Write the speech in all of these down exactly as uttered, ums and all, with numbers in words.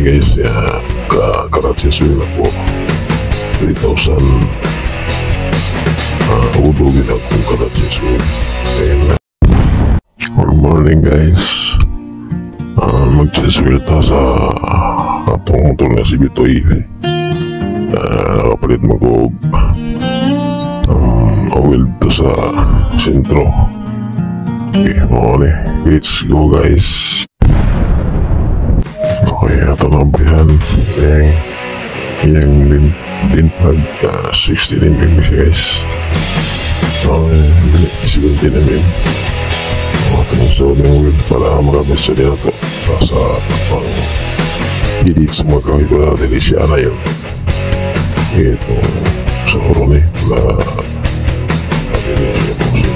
guys, ya ka-karatsis na po three thousand uh, udo gina kong karatsis. Ayun na. Good morning guys. Uh, Mag-cheswil ta sa atong motor nga si Bitoy. Uh, nakapalit mag-og um, oil to sa sentro. Okay, mga let's go guys. Okay, ito na amplihan. Yang yang lin lin pag uh, sixty din din siya guys. Okay, seventy namin. Okay, so yung wheel para marami sa din ito. Sa pang gilid sa mga kawin ko na delisya na yun. Ito sa oron eh. Wala delisya po siya.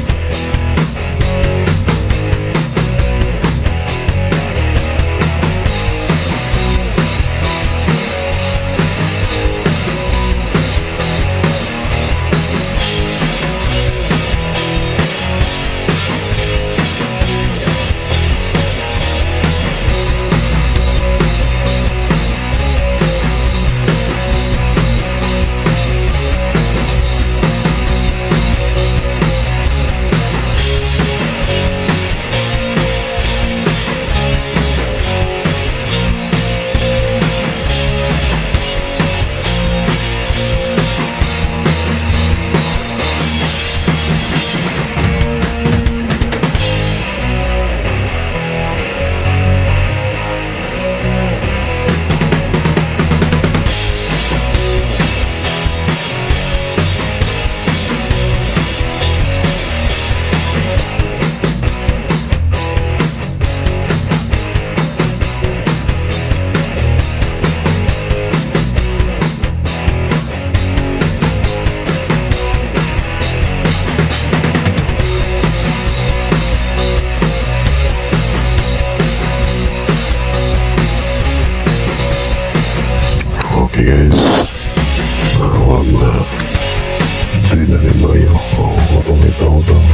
Okay guys, uh, wag na hindi na rin ba yun o itong itaw itong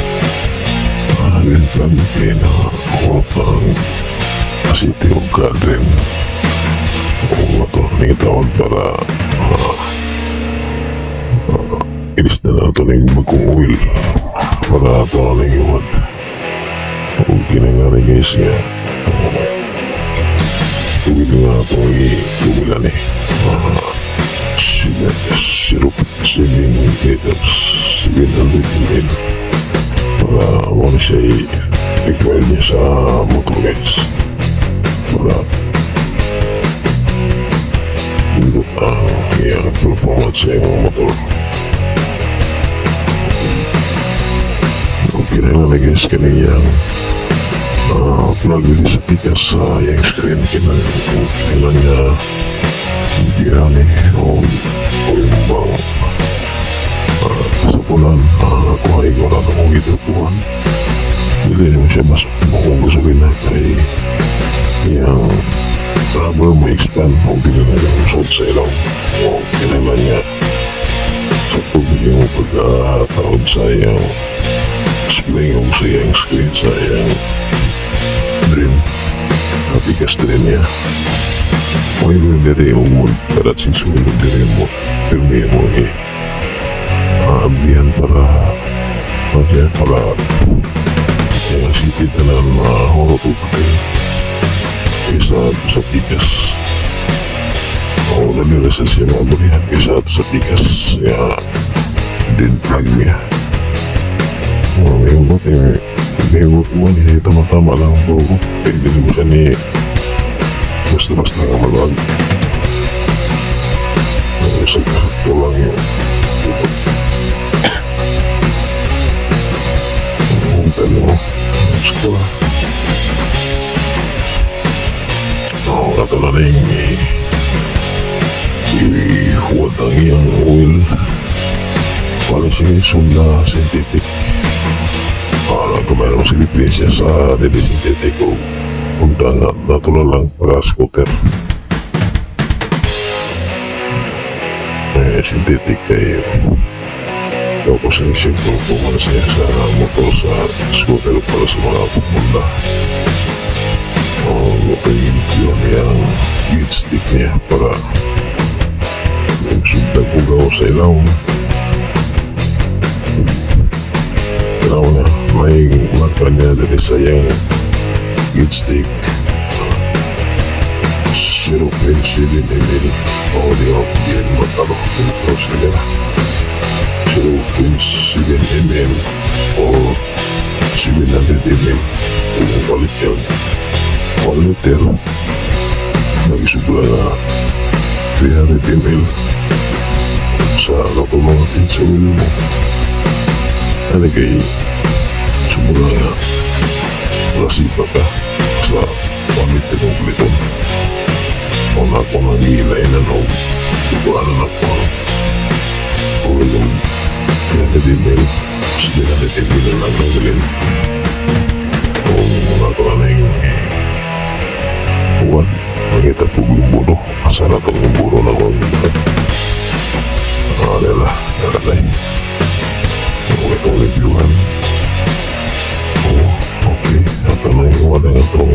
alin plan kaya na utang city of garden o ito nitawag para uh, uh, ilis na na ito na yung magkong oil para ito na yung iwan o kinangari guys nga tubig nga itong i-tubilan eh uh, syrup seven liters seven hundred milliliters para muna siya i-require niya sa motor guys para bundot ang kaya performance sa yung motor. Okay na nga guys kaniyang Uh, plug din sa pikas sa uh, yung screen kailan niya hindi yan eh o, o yung bang uh, sa pulan uh, kuha ikaw na kung itupuan hindi naman siya mas kung gusto rin na kay yung rubber may expand o hindi na yung sod sa ilaw o kailan niya sa tubig yung pagkataod sa yung spring o sa yung screen sa yung dream napikas din niya may hindi mo karat sisulog din mo pirmi mo eh abihan para okay, para yung sipid na lang mahulot upay isa sa pikas o nalirasal siya mga balihan isa sa pikas ya din plug niya o may ubot eh Bebo mo ni tama-tama lang po kaya hindi mo siya ni basta-basta nga maluag sakto lang yun ang talo mo sakto lang oo kato na na yung i-huwad ang iyang oil para siya sunda synthetic para kumain mo sa diferensya sa dili synthetic o punta nga natural lang para scooter eh synthetic kayo tapos sinisip ko kung ano siya sa motor sa scooter para sa mga pupunta o ito yun yun yung niya para magsugdag ko gaw sa ilaw. Ilaw na may maka niya dari sa iyang gate stick zero point seven milliliter o di ako diyan matalo ito sa nila zero point seven milliliter o seven hundred milliliter kung balik yan one liter nagisubla na three hundred milliliter sa kapamang natin sa wheel mo ano kay sumula na nasipa ka sa one liter ng gliton o na ako nag-iilay na no ibuanan ako o yung three hundred milliliter seven hundred milliliter lang ang galin o mga ko na yung buwan nakita po yung budo asa na itong yung budo na kong ah nila nakalay o itong reviewhan o okay ito na yung wala nga itong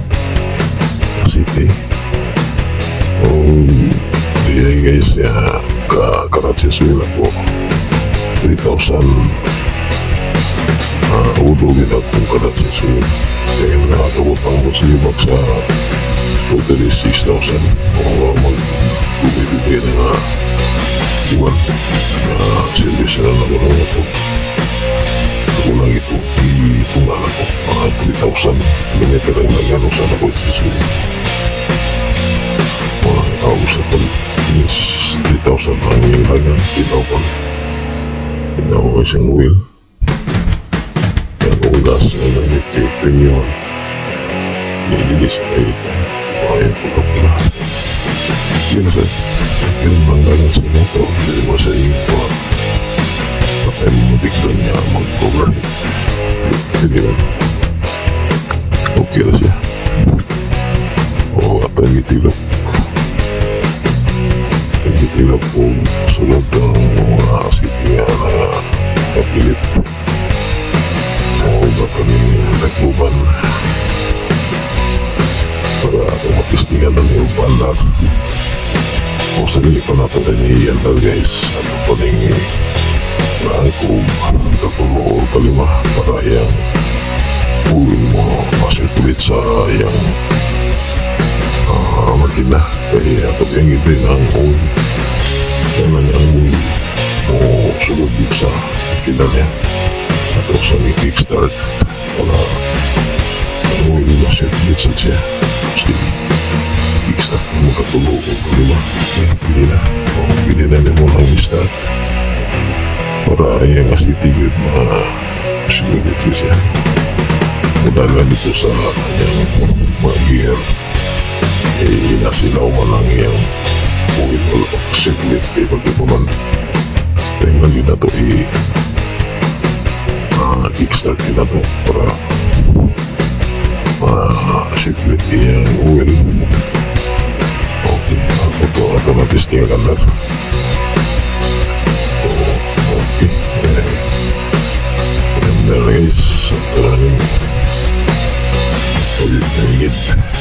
city o iya guys ya ka-Karachi sila po three thousand uh, udo kita kung Karachi sila kaya nakakabutang mo silibak sa totally six thousand o mag-bumibigay na nga iwan na service na nagulang ito kulang ito itungan ako mga three thousand kilometer ang nagano sa nakotse sila mga tao sa pag is three thousand ang yung lagan tinaw pa tinaw ko isang wheel kaya kung gas na nag-take premium nililis ay mga yung pula-pula yun sa yun ang lagan sa moto hindi mo sa iyo pa patay mo mutik doon niya mag-overheat hindi mo okay na siya o at ang itilok itilok po sulod ang mga city nga na kapilit o baka ni nagbuban para mapistingan ng yung bandar o sarili ko natin na niiyandal guys ano pa ning rangkong katulong kalima para yung uwin mo masirkulit sa yung uh, makina kaya ako yung ibig ang uwin kaya na niya ang uwin mo sulod din sa makina niya at ako sa may kickstart para ang uwin mo masirkulit sa siya kasi kickstart mo katulong kalima kaya pili na o pili na niya mo lang i-start para yung asitibid mga sinulit siya mula lang dito sa kanyang mga gear eh nasilaw man lang yung uwin mo lang sinulit eh pag-ipuman tingnan din na ito eh uh, kickstart din na ito para ma-sinulit yung uwin okay ito ito na testing ka na okay and then guys ito na rin ulit na higit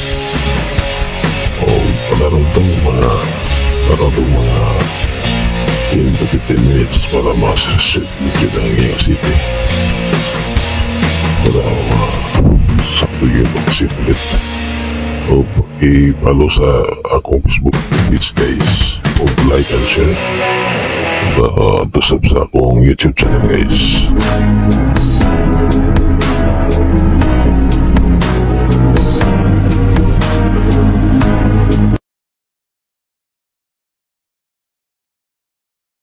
o palarong itong mga palarong itong mga ten to fifteen minutes para mas-set likid ang iyong city para sakto yung mag-sit o i-follow sa akong Facebook page guys o like and share uh, to sub sa akong YouTube channel guys.